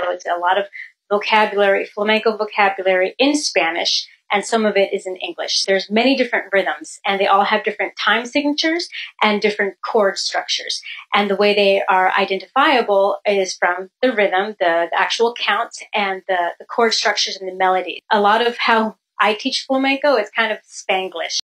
know, it's a lot of vocabulary, flamenco vocabulary in Spanish, and some of it is in English. There's many different rhythms, and they all have different time signatures and different chord structures. And the way they are identifiable is from the rhythm, the actual count, and the chord structures and the melody. A lot of how I teach flamenco is kind of Spanglish.